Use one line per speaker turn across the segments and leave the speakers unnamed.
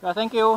Yeah, thank you.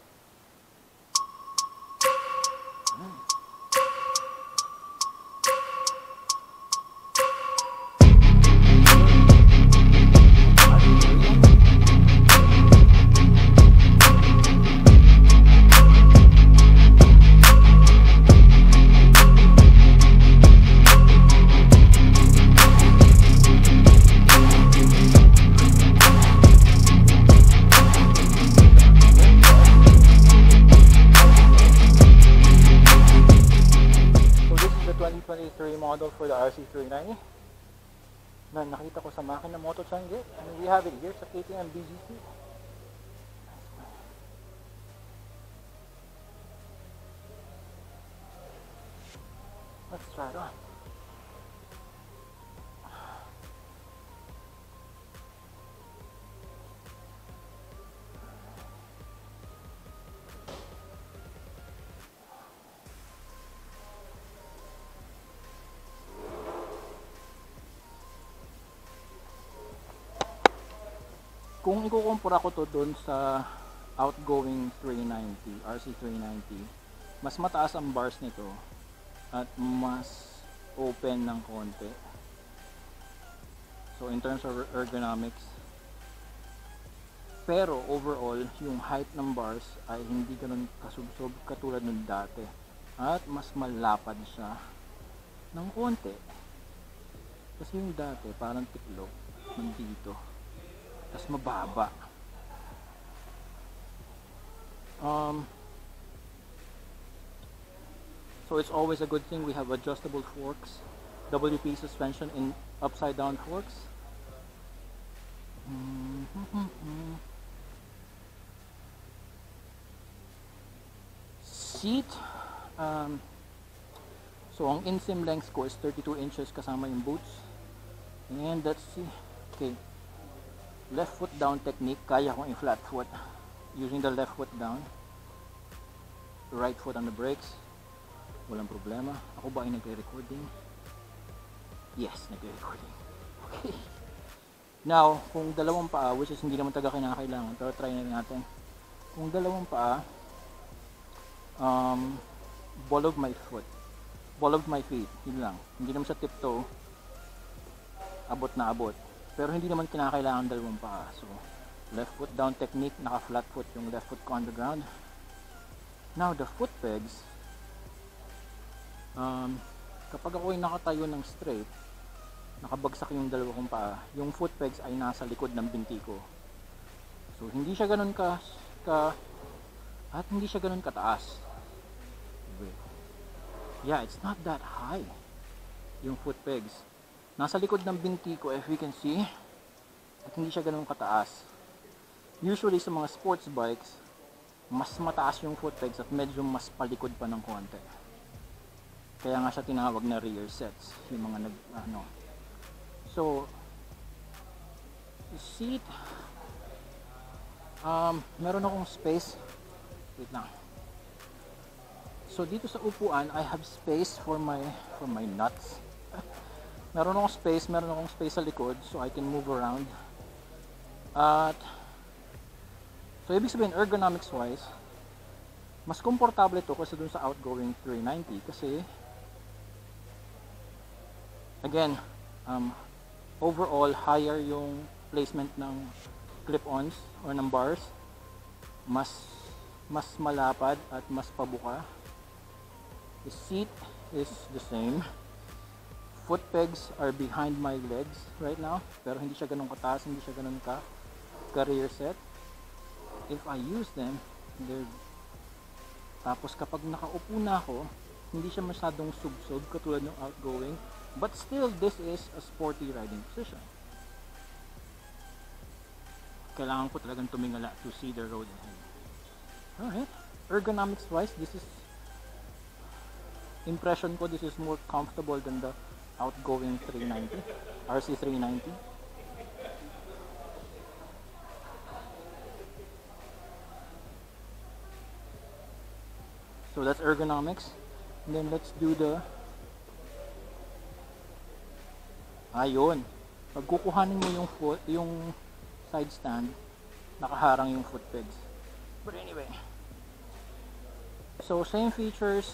Model for the RC390 na nakita ko sa Makina Moto Changi, and we have it here sa KTM BGC. Let's try it on. Kung ikukumpara ko to doon sa outgoing 390, RC390, mas mataas ang bars nito at mas open ng konti. So in terms of ergonomics, pero overall yung height ng bars ay hindi ganoon kasubsob katulad ng dati at mas malapad siya ng konti. Kasi yung dati parang tiklop nandito, tas mababa. So it's always a good thing we have adjustable forks, WP suspension in upside down forks. Seat, so ang inseam length ko is 32 inches kasama yung boots. And let's see, okay, left foot down technique, kaya kong i-flat foot using the left foot down, right foot on the brakes, walang problema. Ako ba ay nagre-recording? Yes, nagre-recording. Okay. Now, kung dalawang paa, which is hindi naman taga kinakailangan, pero try na natin. Kung dalawang paa, ball of my feet, yun lang. Hindi naman sa tiptoe, abot na abot. Pero hindi naman kinakailangan dalawang paa. So, left foot down technique, naka-flat foot yung left foot ko on the ground. Now, the foot pegs, kapag ako ay nakatayo ng straight, nakabagsak yung dalawa kong paa, yung foot pegs ay nasa likod ng binti ko. So, hindi siya ganun at hindi siya ganun kataas. Yeah, it's not that high, yung foot pegs. Nasa likod ng binti ko, if you can see, at hindi siya ganun kataas. Usually sa mga sports bikes, mas mataas yung foot pegs at medyo mas palikod pa ng konti. Kaya nga siya tinawag na rear sets, yung mga So, seat, meron akong space. Wait lang. So dito sa upuan, I have space for my nuts. Meron akong space sa likod so I can move around. At so ibig sabihin ergonomics wise, mas komportable ito kasi dun sa outgoing 390 kasi again, overall higher yung placement ng clip-ons or ng bars, mas malapad at mas pabuka. The seat is the same. Foot pegs are behind my legs right now, pero hindi siya ganun kataas, hindi siya ganun ka-rear set. If I use them, tapos kapag nakaupo na ako, hindi siya masyadong subsob katulad ng outgoing, but still this is a sporty riding position. Kailangan ko talagang tumingala to see the road ahead. Alright, ergonomics wise, this is impression ko, this is more comfortable than the outgoing 390, RC390. So that's ergonomics. And then let's do the ayun. Pag kukuhanin mo yung side stand, nakaharang yung foot pegs. But anyway, so same features,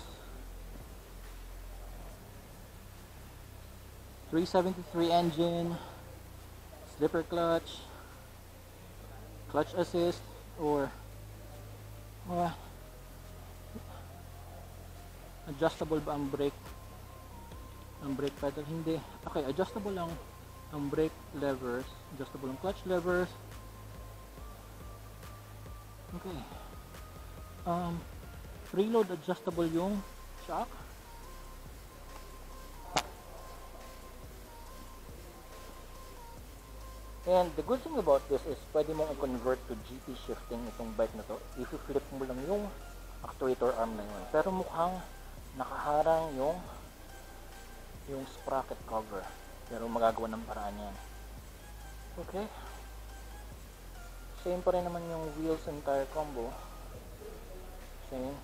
373 engine, slipper clutch, clutch assist, or adjustable ba ang brake pedal? Hindi. Okay, adjustable lang ang brake levers, adjustable ang clutch levers. Okay. Preload adjustable yung shock. And the good thing about this is pwede mong i-convert to GP shifting itong bike na to. If you flip mo lang yung actuator arm na yun. Pero mukhang nakaharang yung sprocket cover. Pero magagawa ng paraan yan. Okay. Same pa rin naman yung wheels and tire combo. Same.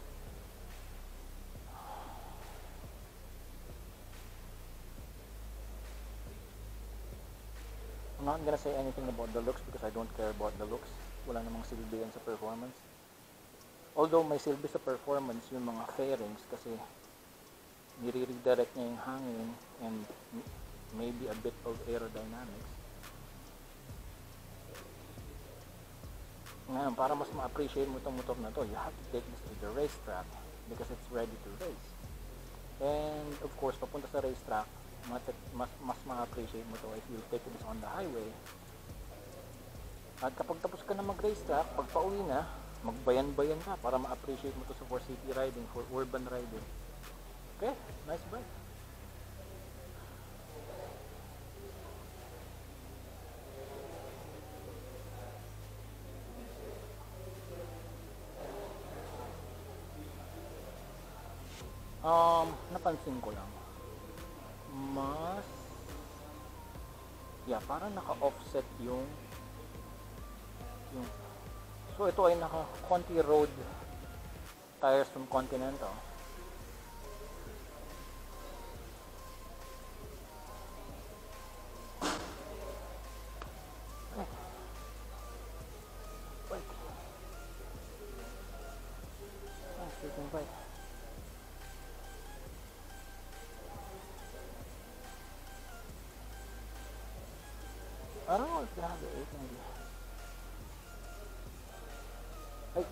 I'm not gonna say anything about the looks because I don't care about the looks. Wala namang silbi yan sa performance. Although may silbi sa performance yung mga fairings kasi nire-redirect niya yung hangin and maybe a bit of aerodynamics. Ngayon, para mas ma-appreciate mo itong motor na to, you have to take this to the racetrack because it's ready to race. And of course, papunta sa racetrack, mas ma-appreciate mo to if you take this on the highway. At kapag tapos ka na mag-racetrack, pag pauwi na, magbayan-bayan ka para ma-appreciate mo to for city riding, for urban riding. Okay, nice bike. Napansin ko lang, parang naka-offset yung so ito ay naka-Conti Road tires from Continental. I don't know if they have the 890. Ay.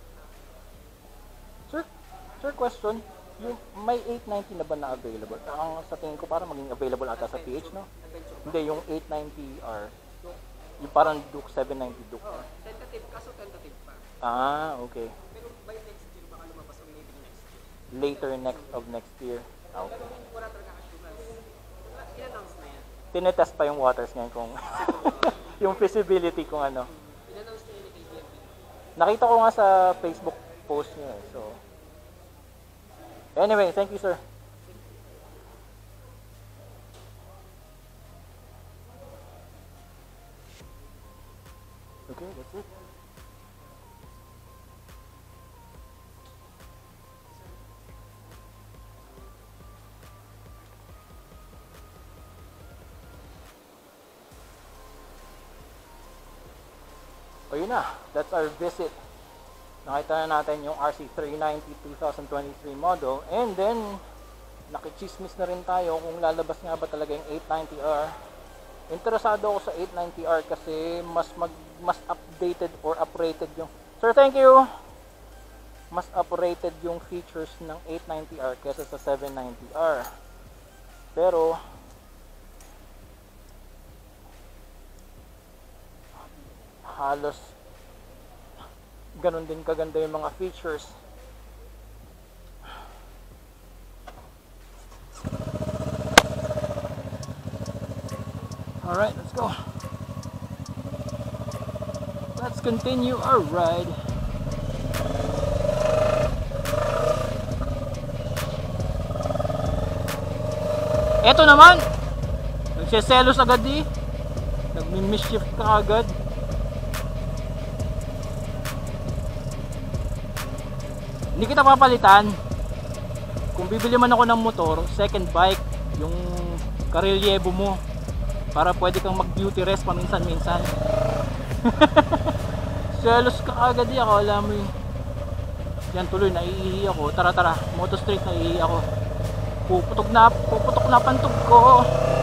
Sir, question. Yung may 890 na ba na available? Ang sa tingin ko parang maging available ata sa PH, no? Hindi, yung 890R. Yung parang Duke, 790 Duke.
Tentative, kaso tentative pa.
Ah, okay.
Pero by next year, baka lumabas ang maybe next year.
Later next year. Okay.
Pero wala talaga assurance. I-announce na yan.
Tinetest pa yung waters ngayon kung yung feasibility kung ano.
I-announce na yan ni KBMP.
Nakita ko nga sa Facebook post niya eh. So anyway, thank you, sir. Okay, that's it. Ayun na, that's our visit. Nakita na natin yung RC390 2023 model, and then nakichismis na rin tayo kung lalabas nga ba talaga yung 890R. Interesado ako sa 890R kasi mas updated or uprated yung sir, thank you. Mas uprated yung features ng 890R kaysa sa 790R. Pero halos ganun din kaganda yung mga features. Alright, let's go. Let's continue our ride. Eto naman, nagsiselos agad eh. Nagmi-mischief ka agad. Hindi kita papalitan. Kung bibili man ako ng motor, second bike, yung Carrillevo mo, para pwede kang mag beauty rest paminsan-minsan. Selos ka agad ako, alam mo eh. Yan tuloy, naiihi ako. Tara tara, Moto Street, naiihi ako. Puputok na pantog ko.